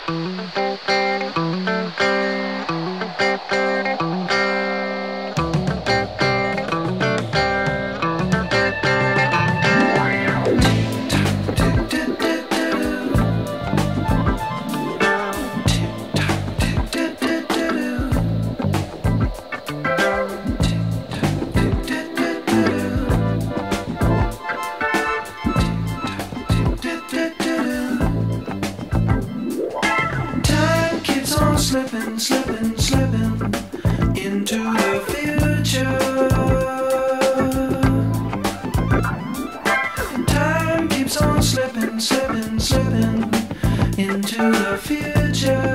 Slipping, slipping, slipping into the future. Time keeps on slipping, slipping, slipping into the future.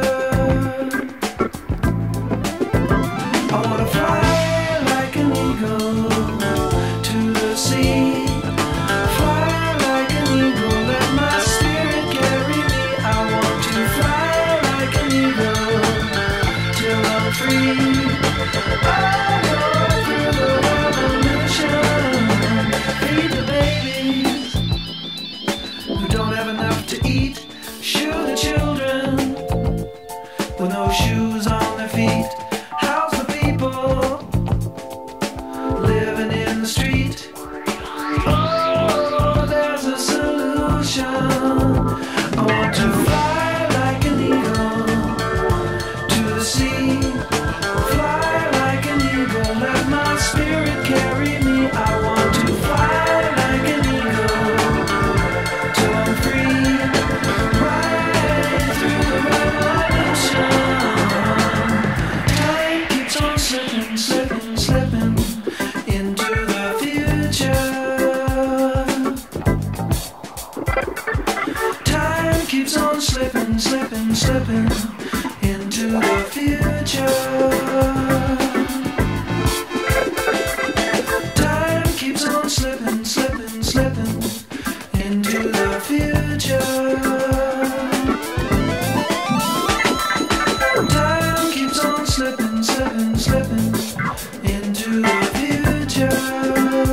I wanna fly like an eagle to the sea. Fly like an eagle, let my spirit carry me. I want to fly like an eagle till I'm free. I go through the revolution. Feed the babies who don't have enough to eat. Shoe the children with no shoes on their feet. House the people living in the street. Oh, there's a solution. I want to fly like an eagle to the sea. Fly like an eagle, let my spirit carry me. I want to fly like an eagle till I'm free. Right through the revolution. Time keeps on slipping, slipping, slipping into the future. Time keeps on slipping, slipping, slipping into the future. Time keeps on slipping, slipping, slipping into the future. Time keeps on slipping, slipping, slipping into the future.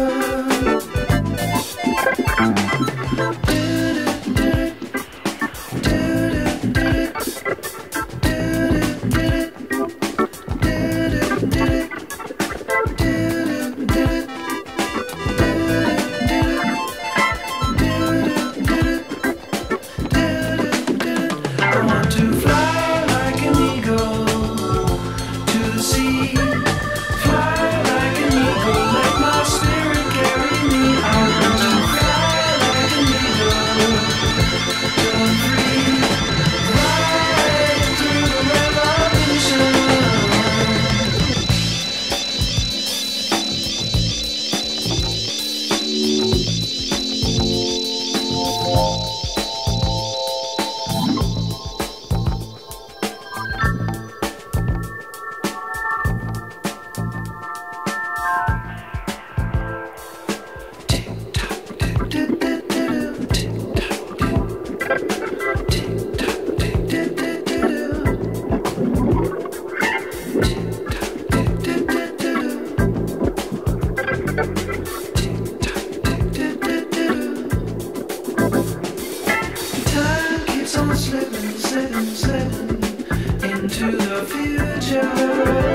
I want to fly like an eagle to the sea. Fly like an eagle, let my spirit carry me. I want to fly like an eagle till I'm free. Right through the revolution. Time keeps on slipping, slipping, slipping into the future.